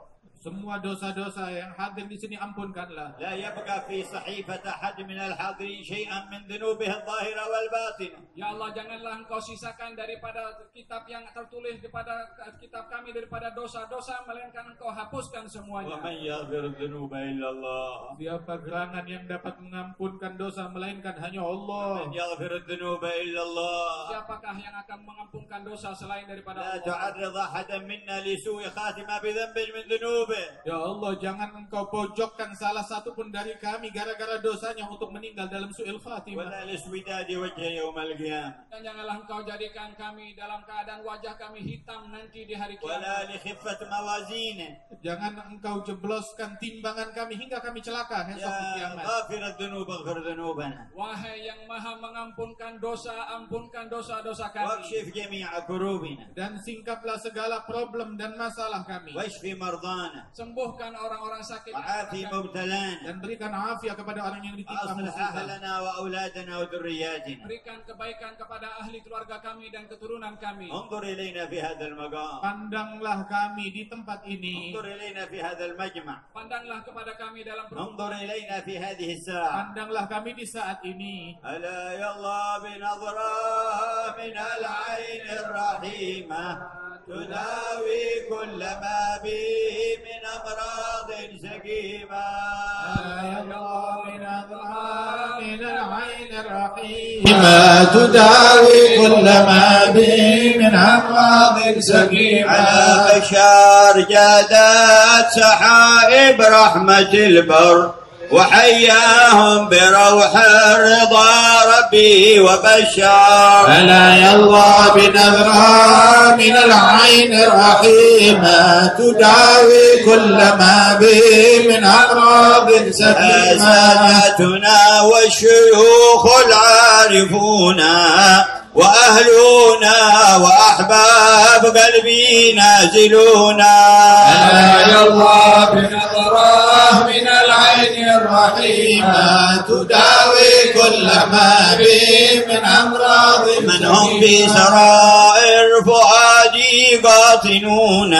Semua dosa-dosa yang hadir di sini ampunkanlah. لا يبقى في صحيفة أحد من الحاضرين شيئا من ذنوبه الظاهرة والباطنة. Ya Allah, janganlah Engkau sisakan daripada kitab yang tertulis daripada kitab kami daripada dosa-dosa, melainkan Engkau hapuskan semuanya. ومن يغفر الذنوب إلا الله. Siapa gerangan yang dapat mengampunkan dosa melainkan hanya Allah. ومن يغفر الذنوب إلا الله. Siapakah yang akan mengampunkan dosa selain daripada لا Allah? تعرض أحدا منا لسوء خاتمة بذنب من ذنوبه. Ya Allah, jangan Engkau pojokkan salah satu pun dari kami gara-gara dosanya untuk meninggal dalam su'il khatimah. ولا لاسوداد وجه يوم القيامة. Dan janganlah Engkau jadikan kami dalam keadaan wajah kami hitam nanti di hari ولا kiamat. لخفة موازينه. Jangan Engkau jebloskan timbangan kami hingga kami celaka esok di يا kiamat. غافر الذنوب اغفر ذنوبنا. Wahai yang maha mengampunkan dosa, ampunkan dosa-dosa kami. واكشف جميع كروبنا. Dan singkaplah segala problem dan masalah kami. واشف مرضانا. Sembuhkan orang-orang sakit. وعافي مبتلانا. Dan berikan afiat kepada orang yang ditimpa وأصلح musibah. أهلنا وأولادنا وذرياتنا. Berikan kebaikan kepada ahli keluarga kami dan keturunan kami. انظر إلينا في هذا المقام. Pandanglah kami di tempat ini. انظر إلينا في هذا المجمع. Pandanglah kepada kami dalam انظر إلينا في هذه الساعة. Pandanglah kami di saat ini. ألا يا الله بنظرة من العين الرحيمة تداوي كل ما به من أمراض سقيمة. يا الله بنظرة من العين الرحيمة تداوي كل ما به من أمراض سقيمة. على بشار جادت سحائب رحمة البر وحياهم بروح الرضا ربي وبشار. ألا يا الله بنظرة من العين الرحيمة تداوي كل ما به من أمراض سقيمة. ساداتنا والشيوخ العارفون وأهلنا وأحباب قلبي نازلونا. ألا يا الله بنظرة من العين الرحيمة تداوي كل ما به من أمراض من هم في سرائر فؤادي قاطنون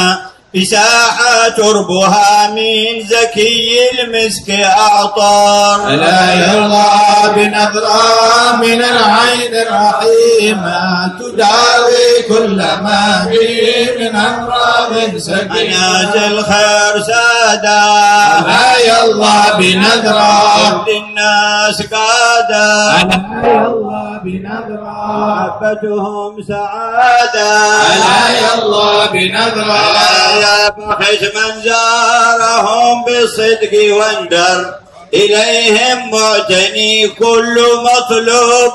بساحة تربها من زكي المسك أعطار. ألا يا الله بنظرة من العين الرحيمة تداوي كل ما به من أمراض سقيمة. منازل خير سادة. ألا يا الله بنظرة للناس قادة. ألا يا الله بنظرة محبتهم سعادة. ألا يا الله بنظرة يا بخس من زارهم بالصدق واندر إليهم معتني كل مطلوب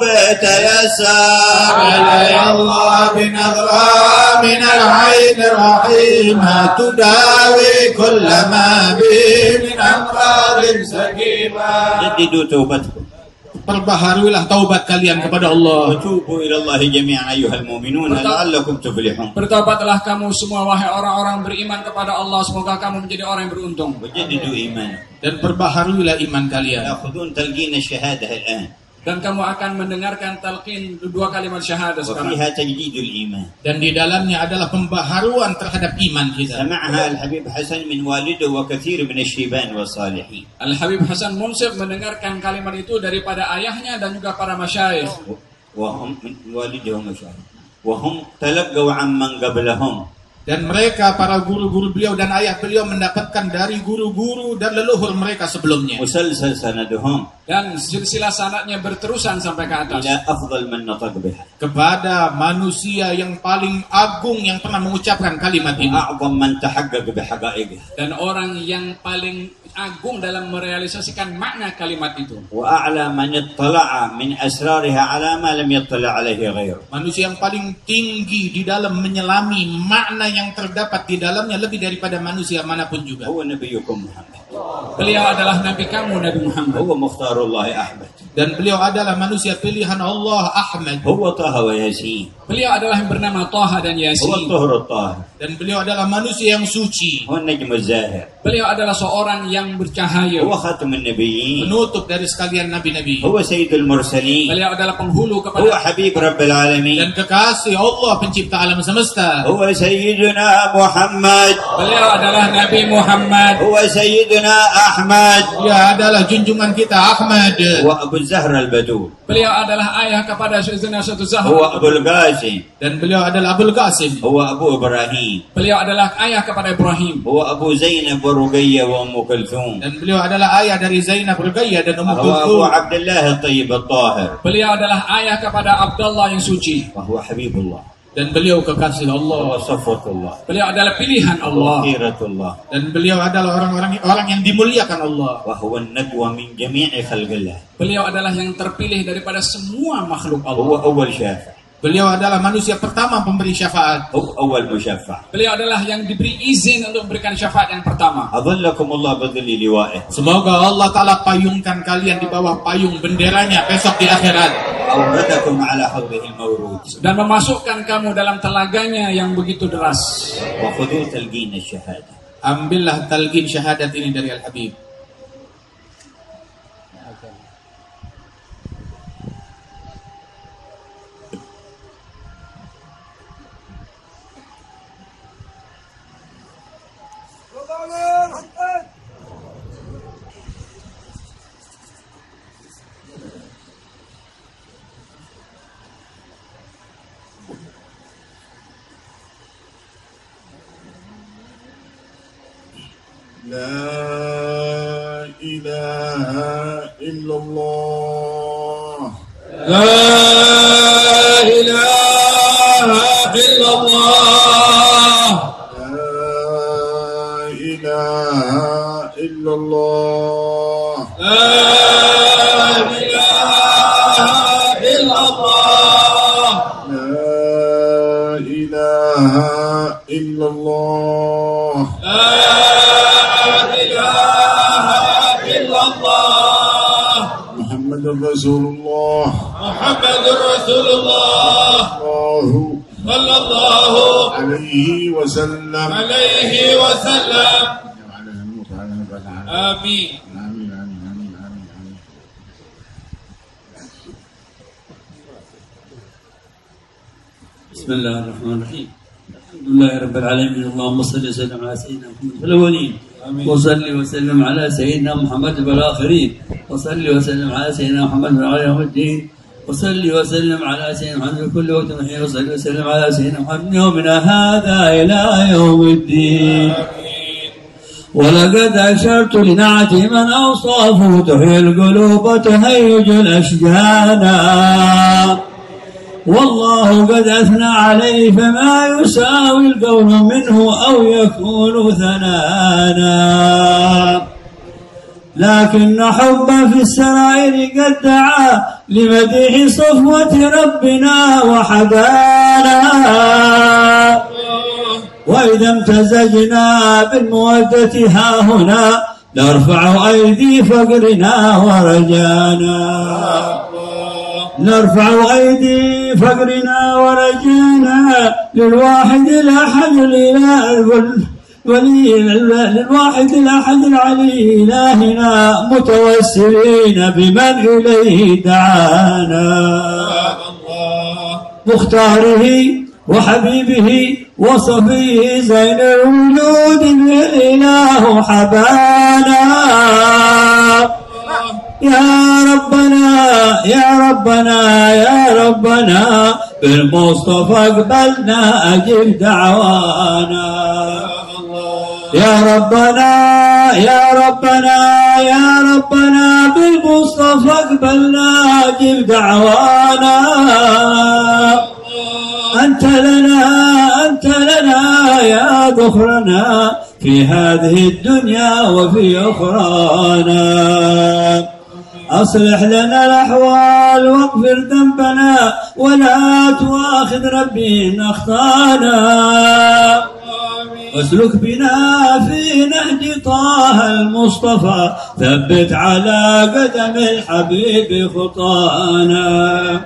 تيسر. ألا يا الله بنظرة من العين الرحيمة تداوي كل ما به من أمراض سقيمة. جددوا توبتكم. Perbaharuilah taubat kalian kepada Allah. وتوبوا إلى الله جميعا أيها المؤمنون لعلكم تفلحون. Bertobatlah kamu semua wahai orang-orang beriman kepada Allah, semoga kamu menjadi orang yang beruntung. وجددوا إيمانكم. Dan perbaharuilah iman kalian. تأخذون تلقين الشهادة الآن. Dan kamu akan mendengarkan talqin 2 kalimat syahadah sekarang. وفيها تجديد الإيمان. Dan di dalamnya adalah pembaharuan terhadap iman kita. سمعها الحبيب حسن من والده وكثير من الشيبان والصالحين. Al-Habib Hasan Munsif mendengarkan kalimat itu daripada ayahnya dan juga para masyayikh. وهم من والده ومشايخ وهم تلقوا عمن قبلهم. Dan mereka para guru-guru beliau dan ayah beliau mendapatkan dari guru-guru dan leluhur mereka sebelumnya. مسلسل سندهم Dan silsilah sanadnya berterusan sampai ke atas. إلى أفضل من نطق بها. Kepada manusia yang paling agung yang pernah mengucapkan kalimat ini. وأعظم من تحقق بحقائقها. Dan orang yang paling agung dalam merealisasikan makna kalimat itu. وأعلى من اطلع من أسرارها على ما لم يطلع عليه غيره. Manusia yang paling tinggi di dalam menyelami makna yang terdapat di dalamnya lebih daripada manusia manapun juga. هو نبيكم محمد. Beliau adalah Nabi kamu, Nabi Muhammad. هو مختار الله أحمد. Dan beliau adalah manusia pilihan Allah, Ahmad. هو طه وياسين Beliau adalah yang bernama Thaha dan هو Yasin. الطهر الطاهر Dan beliau adalah manusia yang suci, هو النجم الزاهر Beliau adalah seorang yang bercahaya. هو خاتم النبيين penutup dari sekalian nabi-nabi. هو سيد المرسلين Beliau adalah penghulu هو kepada حبيب رب العالمين Dan kekasih Allah pencipta alam semesta. هو سيدنا محمد Beliau adalah Nabi Muhammad. هو سيدنا أحمد Dia adalah junjungan kita Ahmad. هو أبو الزهر البدور Beliau adalah ayah kepada Sayyidina Satu هو Zahra. أبو القاسم Dan beliau adalah Abul Qasim. هو أبو إبراهيم Beliau adalah ayah kepada Ibrahim. هو أبو زينب ورقية وأم كلثوم Dan beliau adalah ayah dari Zainab, Ruqayyah dan Ummu هو أبو Kulthum. عبد الله الطيب الطاهر Beliau adalah ayah kepada Abdullah yang suci. وهو حبيب الله Dan beliau kekasih وهو Allah. صفوة الله Beliau adalah pilihan وهو Allah. خيرة الله Dan beliau adalah orang yang dimuliakan Allah. وهو الندوة من جميع خلق الله Beliau adalah yang terpilih daripada semua makhluk هو Allah. أول شافع Beliau adalah manusia pertama pemberi syafaat. هو أول مشفع Beliau adalah yang diberi izin untuk memberikan syafaat yang pertama. أظلكم الله بظل لوائه Semoga Allah Ta'ala payungkan kalian di bawah payung benderanya besok di akhirat. أوردكم على حوضه المورود Dan memasukkan kamu dalam telaganya yang begitu deras. وخذوا تلقين الشهادة Ambillah talqin syahadat ini dari Al-Habib. لا إله إلا الله لا إله إلا الله لا إله إلا الله لا إله إلا الله لا إله إلا الله لا إله إلا الله محمد رسول الله محمد رسول الله الله صلى الله عليه وسلم عليه وسلم آمين. بسم الله الرحمن الرحيم. الحمد لله رب العالمين. اللهم صل وسلم على سيدنا محمد في الاولين وصل وسلم على سيدنا محمد في الاخرين وصل وسلم على سيدنا محمد في يوم الدين وصل وسلم على سيدنا محمد في كل وقت وحين وصل وسلم على سيدنا محمد من يومنا هذا الى يوم الدين. ولقد أشرت لنعت من أوصافه تحيي القلوب وتهيج الأشجانا والله قد أثنى عليه فما يساوي القول منه أو يكون ثنانا لكن حب في السرائر قد دعا لمديح صفوة ربنا وحدانا وإذا امتزجنا بالمودة ها هنا نرفع أيدي فقرنا ورجانا نرفع أيدي فقرنا ورجانا للواحد الأحد للواحد الأحد العلي إلهنا متوسلين بمن إليه دعانا مختاره وحبيبه وصفيه زين الوجود الإله حبانا يا ربنا يا ربنا يا ربنا بالمصطفى اقبلنا أجب دعوانا يا ربنا يا ربنا يا ربنا بالمصطفى اقبلنا أجب دعوانا أنت لنا يا ذخرنا في هذه الدنيا وفي أخرانا أصلح لنا الأحوال واغفر ذنبنا ولا تؤاخذ ربي إن أخطانا واسلك بنا في نهج طه المصطفى ثبت على قدم الحبيب خطانا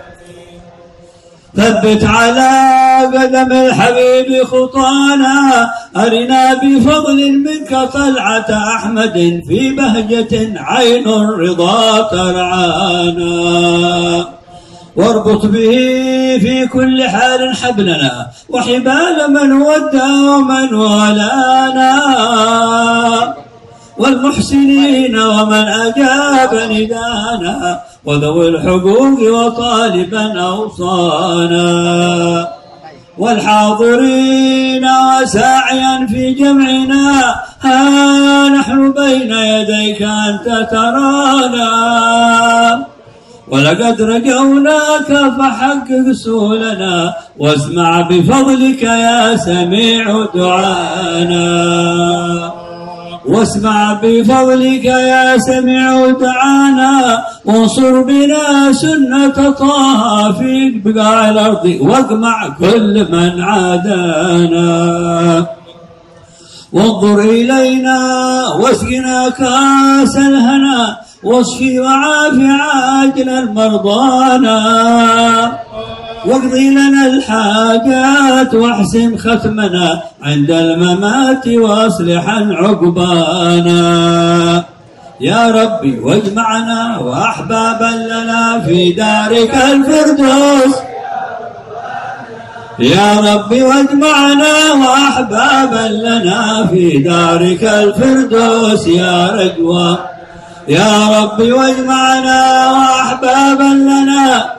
ثبت على قدم الحبيب خطانا أرنا بفضل منك طلعة أحمد في بهجة عين الرضا ترعانا واربط به في كل حال حبلنا وحبال من ودى ومن والانا والمحسنين ومن أجاب ندانا وذوي الحقوق وطالبا أوصانا والحاضرين وساعيا في جمعنا ها نحن بين يديك أنت ترانا ولقد رجوناك فحقق سؤلنا واسمع بفضلك يا سميع دعانا واسمع بفضلك يا سميع دعانا وانصر بنا سنة طه في بقاع الأرض واقمع كل من عادانا وانظر إلينا واسقنا كاس الهنا واشفي وعافي عاجلا مرضانا واقضي لنا الحاجات واحسن ختمنا عند الممات واصلحا عقبانا يا ربي واجمعنا واحبابا لنا في دارك الفردوس يا ربي واجمعنا واحبابا لنا في دارك الفردوس يا رجوان يا ربي واجمعنا واحبابا لنا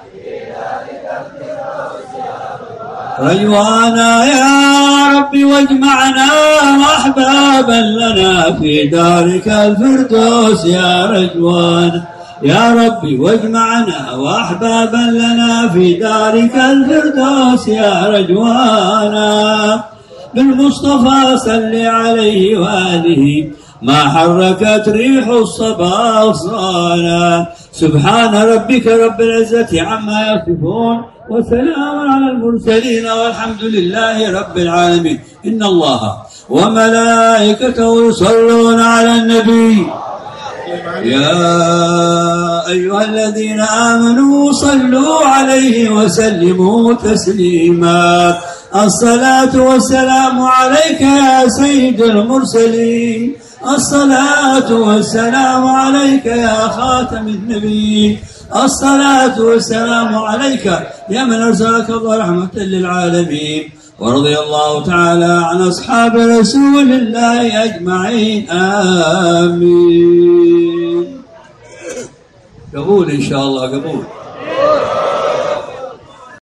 رجوانا يا ربي واجمعنا واحبابا لنا في دارك الفردوس يا رجوان يا ربي واجمعنا واحبابا لنا في دارك الفردوس يا رجوانا بالمصطفى صل عليه وآله ما حركت ريح الصبا أغصانا سبحان ربك رب العزة عما يصفون وسلام على المرسلين والحمد لله رب العالمين إن الله وملائكته يصلون على النبي يا أيها الذين آمنوا صلوا عليه وسلموا تسليما الصلاة والسلام عليك يا سيد المرسلين الصلاة والسلام عليك يا خاتم النبيين الصلاة والسلام عليك يا من أرسلك الله رحمة للعالمين ورضي الله تعالى عن أصحاب رسول الله أجمعين آمين قبول إن شاء الله قبول